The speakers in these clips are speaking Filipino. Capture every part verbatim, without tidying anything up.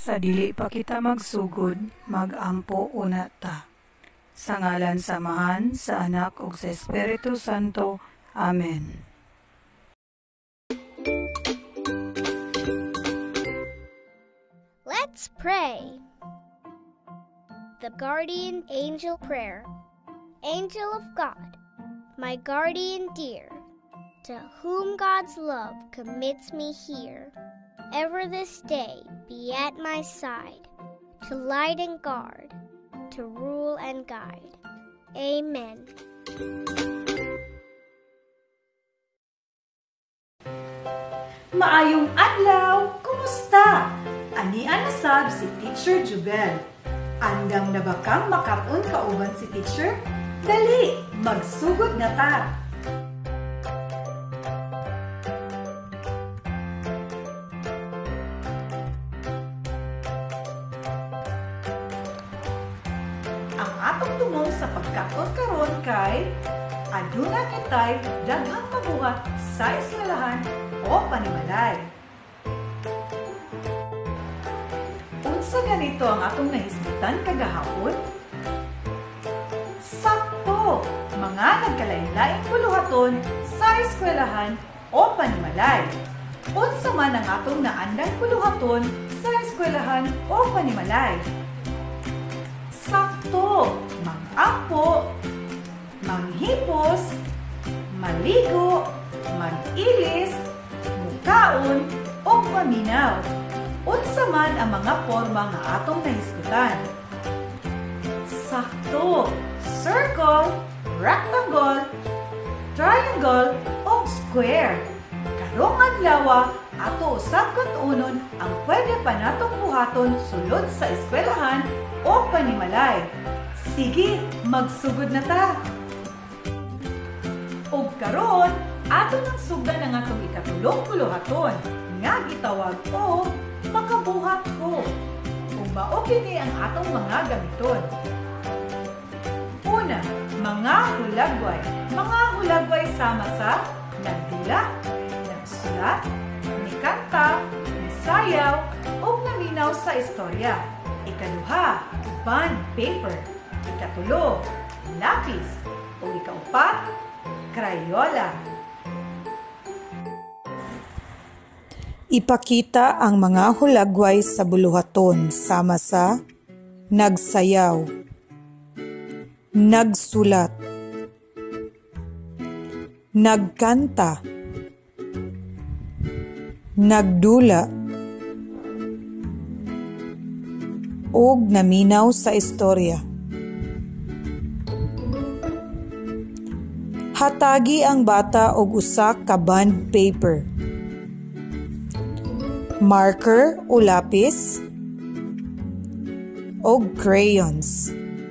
Sa dili pa kita magsugod, magampo una ta. Sa ngalan samahan, sa Anak ug sa Espiritu Santo. Amen. Let's pray. The Guardian Angel Prayer. Angel of God, my guardian dear, to whom God's love commits me here, ever this day be at my side, to light and guard, to rule and guide. Amen. Maayong adlaw! Kumusta? Anian na sab si Teacher Jubel. Andam na ba kang makaon kauban si Teacher? Dali! Magsugod na ta! Ang atong tumong sa pagkaon karon kay aduna kitay daghang mabuhat sa eskwelahan o panimalay. Unsa ganito ang atong nahisgutan kagahapon? Sakto! Mga nagkalain-laing buluhaton sa eskwelahan o panimalay. Unsa man ang atong naandang buluhaton sa eskwelahan o panimalay? Sakto! Mag-ampo, manghipos, maligo, mag-ilis, mukaon, o maminaw. Unsa man ang mga porma nga atong nahisgutan? Sakto! Circle, rectangle, triangle, o square. Karong adlaw ato usab katunon ang pwede pa natong buhaton sulod sa eskwelahan o panimalay. Sige, magsugod na ta! Ug karon, ato nang sugdan ang atong ikatulong buluhaton nga gitawag o Makabuhat ko. Kung mao kini ang atong mga gamiton. Una, mga hulagway. Mga hulagway sama sa nagdula, nagsulat, nikanta, nisayaw, o naminaw sa istorya. Ikaduha, bond paper. Ikatulo, lapis. O ikaupat, Crayola. Ipakita ang mga hulagway sa buluhaton sama sa nagsayaw, nagsulat, nagkanta, nagdula, ug naminaw sa istorya. Hatagi ang bata og usa ka bond paper, marker o lapis, o crayons.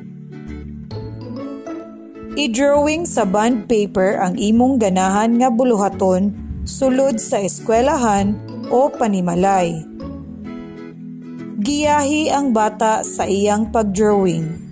I-drawing sa bond paper ang imong ganahan nga buluhaton sulod sa eskwelahan o panimalay. Giyahi ang bata sa iyang pag-drawing.